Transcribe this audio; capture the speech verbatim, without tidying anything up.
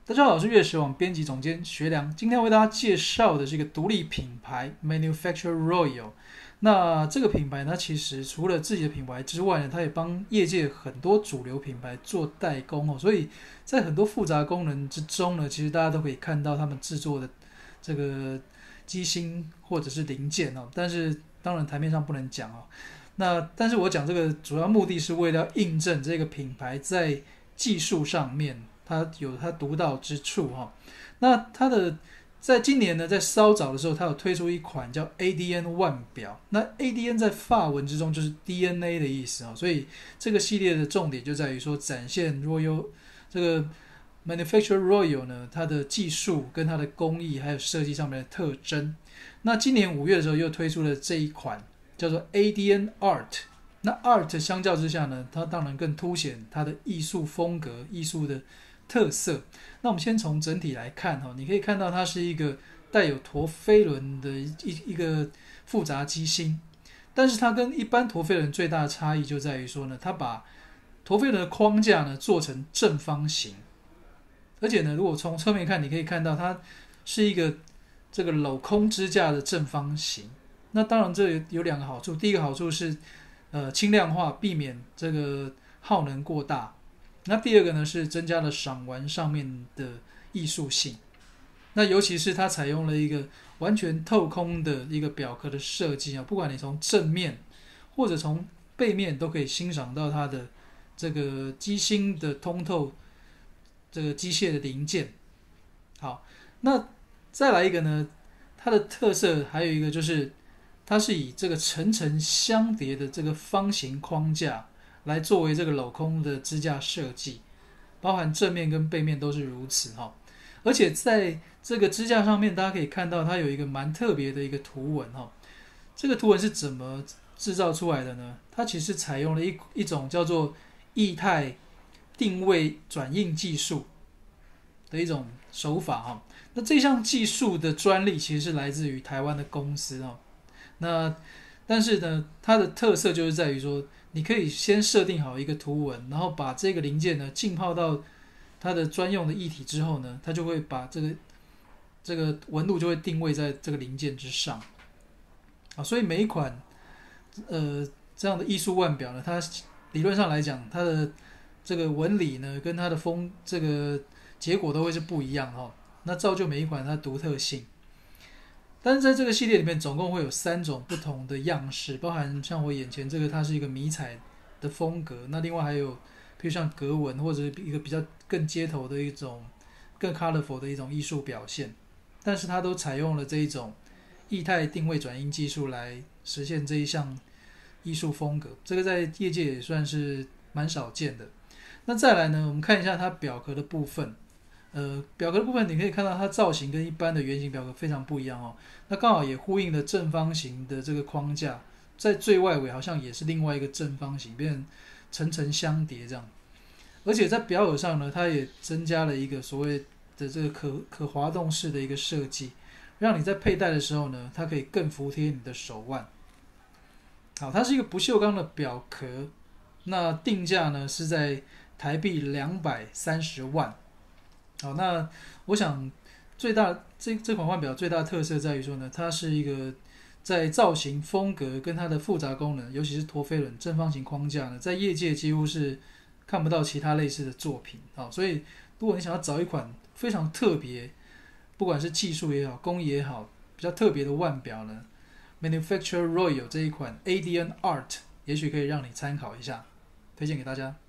大家好，我是乐视网编辑总监学良。今天要为大家介绍的是一个独立品牌 Manufacture Royal。那这个品牌呢，其实除了自己的品牌之外呢，它也帮业界很多主流品牌做代工哦。所以在很多复杂功能之中呢，其实大家都可以看到他们制作的这个机芯或者是零件哦。但是当然台面上不能讲哦。那但是我讲这个主要目的是为了要印证这个品牌在技术上面它有它独到之处哈。那它的在今年呢，在稍早的时候，它有推出一款叫 A D N One 表。那 A D N 在法文之中就是 D N A 的意思啊，所以这个系列的重点就在于说展现 Royal 这个 Manufacture Royal 呢，它的技术跟它的工艺还有设计上面的特征。那今年五月的时候又推出了这一款叫做 A D N Art。那 Art 相较之下呢，它当然更凸显它的艺术风格、艺术的特色。那我们先从整体来看哈，你可以看到它是一个带有陀飞轮的一一个复杂机芯，但是它跟一般陀飞轮最大的差异就在于说呢，它把陀飞轮的框架呢做成正方形，而且呢，如果从侧面看，你可以看到它是一个这个镂空支架的正方形。那当然这有两个好处，第一个好处是呃轻量化，避免这个耗能过大。那第二个呢是增加了赏玩上面的艺术性。那尤其是它采用了一个完全透空的一个表壳的设计啊，不管你从正面或者从背面都可以欣赏到它的这个机芯的通透，这个机械的零件。好，那再来一个呢，它的特色还有一个就是它是以这个层层相叠的这个方形框架来作为这个镂空的支架设计，包含正面跟背面都是如此哈。而且在这个支架上面，大家可以看到它有一个蛮特别的一个图文哈。这个图文是怎么制造出来的呢？它其实采用了一一种叫做液态定位转印技术的一种手法哈。那这项技术的专利其实是来自于台湾的公司哈。那但是呢，它的特色就是在于说，你可以先设定好一个图文，然后把这个零件呢浸泡到它的专用的液体之后呢，它就会把这个这个纹路就会定位在这个零件之上啊。所以每一款呃这样的艺术腕表呢，它理论上来讲，它的这个纹理呢跟它的风这个结果都会是不一样哈。那造就每一款它的独特性。但是在这个系列里面，总共会有三种不同的样式，包含像我眼前这个，它是一个迷彩的风格。那另外还有，比如像格纹或者一个比较更街头的一种、更 colorful 的一种艺术表现。但是它都采用了这一种液态定位转印技术来实现这一项艺术风格。这个在业界也算是蛮少见的。那再来呢，我们看一下它表壳的部分。呃，表壳的部分你可以看到它造型跟一般的圆形表壳非常不一样哦。那刚好也呼应了正方形的这个框架，在最外围好像也是另外一个正方形，变成层层相叠这样。而且在表耳上呢，它也增加了一个所谓的这个可可滑动式的一个设计，让你在佩戴的时候呢，它可以更服帖你的手腕。好，它是一个不锈钢的表壳，那定价呢是在台币两百三十万。好，那我想最大这这款腕表最大的特色在于说呢，它是一个在造型风格跟它的复杂功能，尤其是陀飞轮正方形框架呢，在业界几乎是看不到其他类似的作品。好，所以如果你想要找一款非常特别，不管是技术也好、工艺也好，比较特别的腕表呢 ，Manufacture Royal 这一款 A D N Art 也许可以让你参考一下，推荐给大家。